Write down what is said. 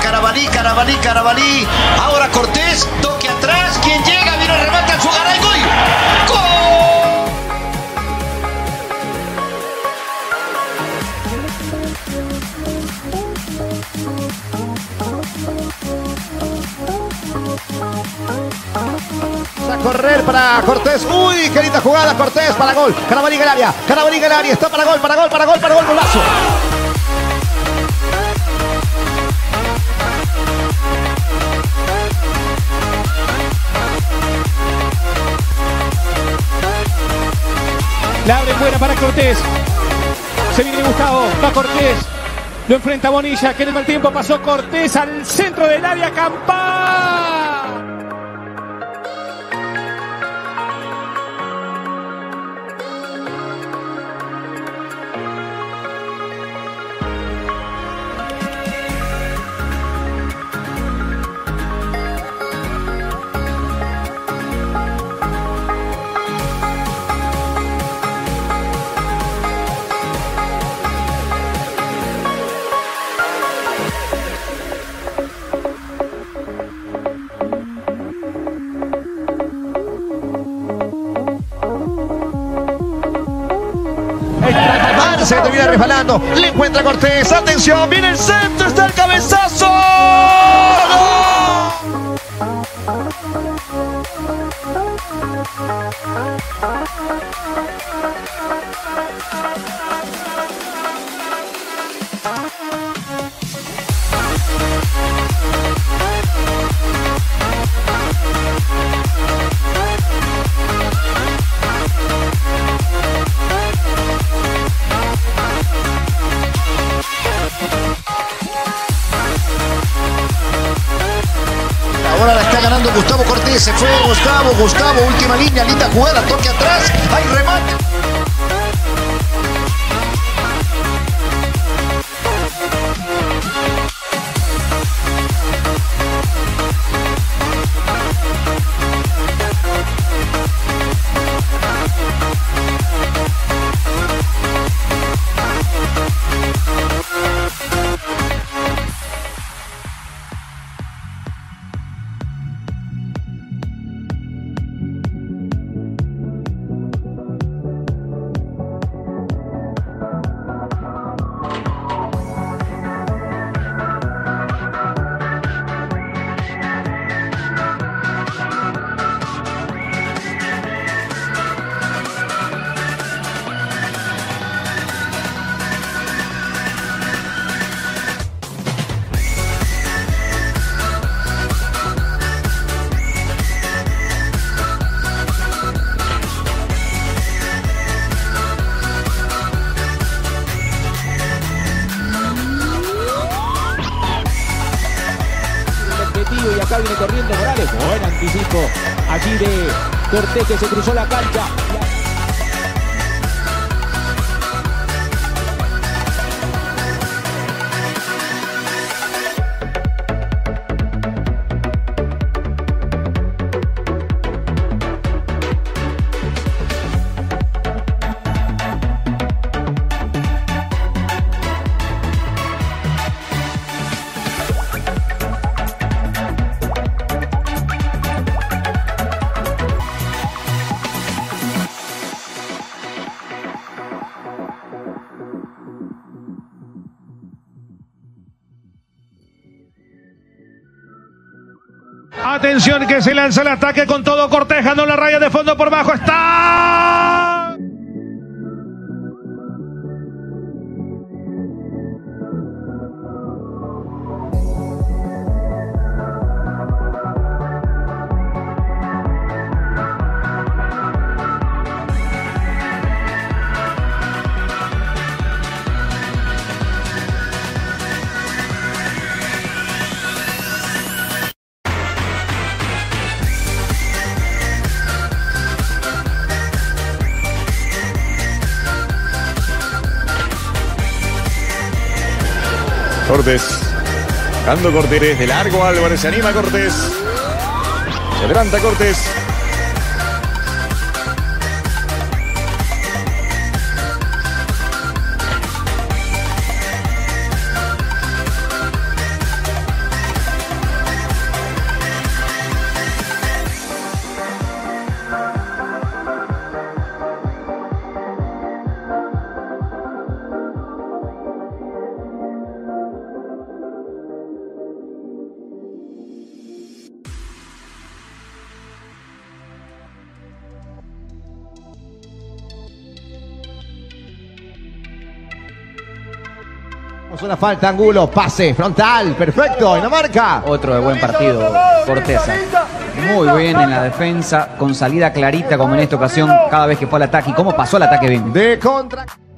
Carabalí. Ahora Cortés, toque atrás. ¿Quién llega? Vino el remate al Fugaray. ¡Gol! A correr para Cortés. Uy, qué linda jugada. Cortés para gol. Carabalí en el área. Está para gol. Golazo. La abre buena para Cortés. Se viene Gustavo. Va Cortés. Lo enfrenta Bonilla. Que en el mal tiempo pasó Cortés al centro del área. Campá. Se termina resbalando, le encuentra Cortés, atención, viene el centro, está el cabezazo. ¡Gol! Ahora la está ganando Gustavo Cortés. Se fue Gustavo, última línea, linda jugada, toque atrás. Hay remate. Y acá viene corriendo Morales. Buen anticipo allí de Cortés, que se cruzó la cancha. Atención que se lanza el ataque con todo. Cortés ganó la raya de fondo por bajo. ¡Está! Cortés, dando Cortés de largo. Álvarez, se anima Cortés, se adelanta Cortés. Una falta, Angulo, pase, frontal, perfecto, en la marca. Otro de buen partido, Cortés. Muy bien en la defensa, con salida clarita como en esta ocasión, cada vez que fue al ataque. ¿Y cómo pasó el ataque bien? De contra.